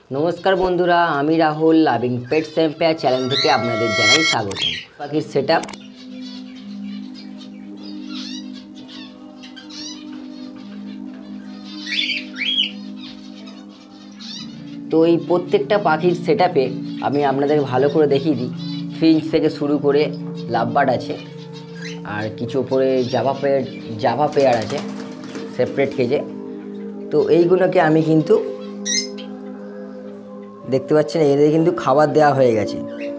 नमस्कार बंधुरा आमी Rahul loving pets empire channel থেকে আপনাদের জানাই স্বাগত। পাখির সেটআপ তো এই প্রত্যেকটা পাখির সেটআপে আমি আপনাদের ভালো করে দেখিয়ে দিই। ফিঞ্চ থেকে শুরু করে লাভবার্ড আছে আর কিছু উপরে জাভা পেয়ার আছে সেপারেট কেজে। তো এইগুলোকে আমি কিন্তু দেখতে পাচ্ছেন এদের কিন্তু খাবার দেওয়া হয়ে গেছে।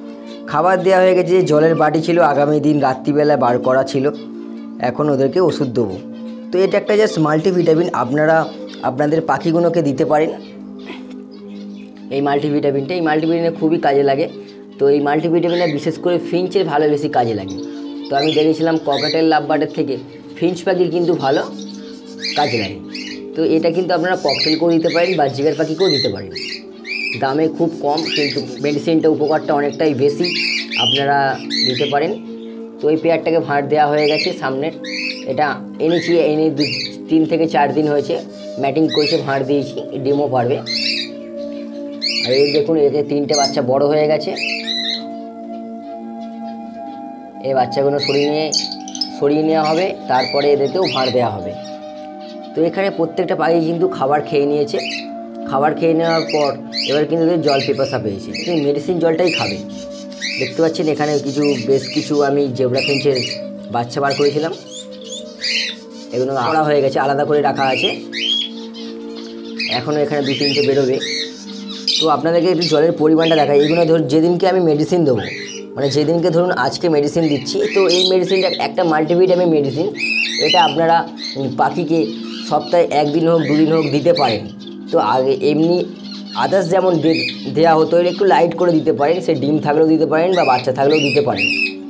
জলের বাটি ছিল আগামী দিন রাত্রিবেলা বার করা ছিল, এখন ওদেরকে ওষুধ দেবো। তো এটা একটা জাস্ট মাল্টিভিটামিন, আপনারা আপনাদের পাখিগুলোকে দিতে পারেন এই মাল্টিভিটামিনটা খুবই কাজে লাগে। তো এই মাল্টিভিটামিনটা বিশেষ করে ফিঞ্চের ভালো বেশি কাজে লাগে। তো আমি দেখেছিলাম ককাটেল লাভবার্ডের থেকে ফিঞ্চ পাখির কিন্তু ভালো কাজে লাগে। তো এটা কিন্তু আপনারা ককটেল করে দিতে পারেন বা জিগার পাখিকেও দিতে পারেন। দামে খুব কম কিন্তু মেডিসিনটা উপকারটা অনেকটাই বেশি, আপনারা দিতে পারেন। তো এই পেয়ারটাকে ভাঁড় দেওয়া হয়ে গেছে সামনের, এটা এনে 3 থেকে 4 দিন হয়েছে, ম্যাটিং করেছে, ভাঁড় দিয়েছি, ডিমও পারবে। আর এই দেখুন এতে 3টে বাচ্চা বড় হয়ে গেছে। এই বাচ্চাগুলো সরিয়ে নেওয়া হবে, তারপরে এদেরকেও ভাঁড় দেওয়া হবে। তো এখানে প্রত্যেকটা পাখি কিন্তু খাবার খেয়ে নিয়েছে। খাবার খেয়ে নেওয়ার পর এবার কিন্তু জল পিপাসা পেয়েছে, এই মেডিসিন জলটাই খাবে। দেখতে পাচ্ছেন এখানে বেশ কিছু আমি জেব্রা ফিঞ্চের বাচ্চা বার করেছিলাম, এগুলো আলাদা হয়ে গেছে, আলাদা করে রাখা আছে। এখনও এখানে 2-3টে বেরোবে। তো আপনাদেরকে একটু জলের পরিমাণটা দেখাই। এইগুলো ধরুন যেদিনকে আমি মেডিসিন দেবো, মানে যেদিনকে ধরুন আজকে মেডিসিন দিচ্ছি, তো এই মেডিসিনটা একটা মাল্টিভিটামিন মেডিসিন। এটা আপনারা পাখিকে সপ্তাহে 1 দিন হোক 2 দিন হোক দিতে পারেন। তো আগে এমনি আদার্স যেমন দেওয়া হতো এর একটু লাইট করে দিতে পারেন, সে ডিম থাকলেও দিতে পারেন বা বাচ্চা থাকলেও দিতে পারেন।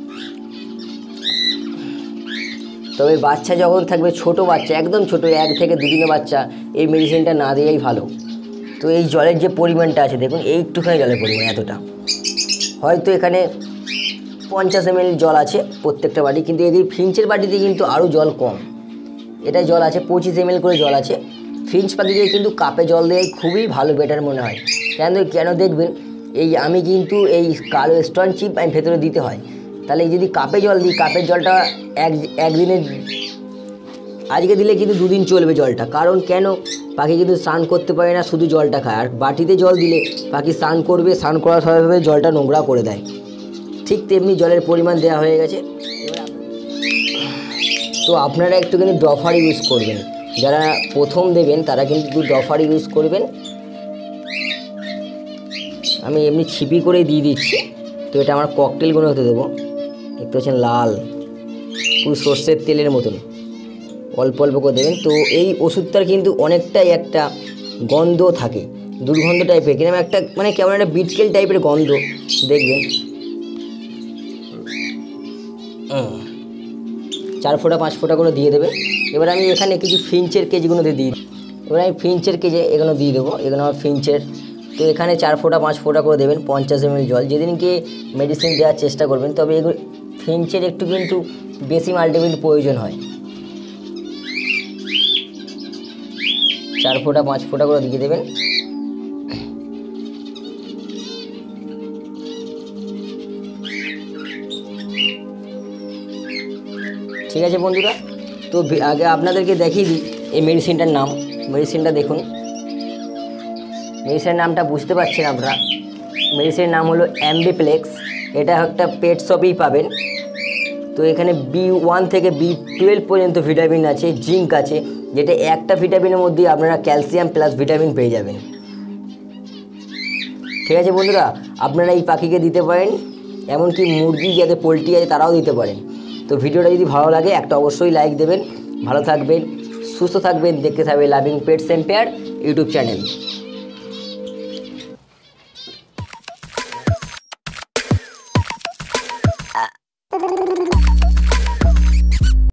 তবে বাচ্চা যখন থাকবে, ছোট বাচ্চা একদম ছোট 1 থেকে 2 দিনের বাচ্চা, এই মেডিসিনটা না দেওয়াই ভালো। তো এই জলের যে পরিমাণটা আছে দেখুন, একটুখানি জলের পরিমাণ এতটা, হয়তো এখানে 50 ml জল আছে প্রত্যেকটা বাটি, কিন্তু এদের ফিঞ্চের বাটিতে কিন্তু আরও জল কম। এটা জল আছে 25 ml করে জল আছে। ফিঞ্চ পাখিকে কিন্তু কাপে জল দেওয়াই খুবই ভালো, বেটার মনে হয়। কেন দেখবেন, আমি কিন্তু এই কালো স্টোন চিপ আমি ভেতরে দিতে হয়। তাহলে যদি কাপে জল দিই, কাপের জলটা একদিনে আজকে দিলে কিন্তু 2 দিন চলবে জলটা। কারণ পাখি কিন্তু স্নান করতে পারে না, শুধু জলটা খায়। আর বাটিতে জল দিলে পাখি স্নান করবে, স্নান করার সময় জলটা নোংরা করে দেয়। ঠিক তেমনি জলের পরিমাণ দেওয়া হয়ে গেছে। তো আপনারা একটু কিন্তু ড্রফার ইউজ করবেন, যারা প্রথম দেবেন তারা কিন্তু ড্রফার ইউজ করবেন। আমি এমনি ছিপি করে দিয়ে দিচ্ছি। তো এটা আমার ককটেলগুলো হতে দেবো। দেখতে পাচ্ছেন লাল, পুরো সর্ষের তেলের মতন, অল্প অল্প করে দেবেন। তো এই ওষুধটার কিন্তু অনেকটাই একটা গন্ধ থাকে, দুর্গন্ধ টাইপের, কিরকম একটা মানে কেমন একটা বিটকেল টাইপের গন্ধ দেখবেন। 4 ফোঁটা 5 ফোঁটা করে দিয়ে দেবেন। এবার আমি এখানে কিছু ফিঞ্চের কেজগুলোতে দিই। এবার আমি ফিঞ্চের কেজে এগুলো দিয়ে দেবো, এগুলো আমার ফিঞ্চের। তো এখানে 4 ফোঁটা 5 ফোঁটা করে দেবেন, 50 ml জল। যেদিনকে মেডিসিন দেওয়ার চেষ্টা করবেন, তবে এগুলো ফিঞ্চের একটু কিন্তু বেশি মাল্টিভিটামিন প্রয়োজন হয়। 4 ফোঁটা 5 ফোঁটা করে দিয়ে দেবেন। ঠিক আছে বন্ধুরা, তো আগে আপনাদেরকে দেখিয়ে দিই এই মেডিসিনটার নাম। মেডিসিনটা দেখুন, মেডিসিনের নামটা বুঝতে পারছেন আপনারা। মেডিসিনের নাম হলো অ্যাম্বিপ্লেক্স। এটা একটা পেট শপেই পাবেন। তো এখানে B1 থেকে B12 পর্যন্ত ভিটামিন আছে, জিঙ্ক আছে, যেটা একটা ভিটামিনের মধ্যে আপনারা ক্যালসিয়াম প্লাস ভিটামিন পেয়ে যাবেন। ঠিক আছে বন্ধুরা, আপনারা এই পাখিকে দিতে পারেন, এমনকি মুরগি যাতে পোলট্রি আছে তারাও দিতে পারেন। তো ভিডিওটা যদি ভালো লাগে একটা অবশ্যই লাইক দেবেন। ভালো থাকবেন, সুস্থ থাকবেন, দেখতে থাকবেন loving pets empire YouTube channel.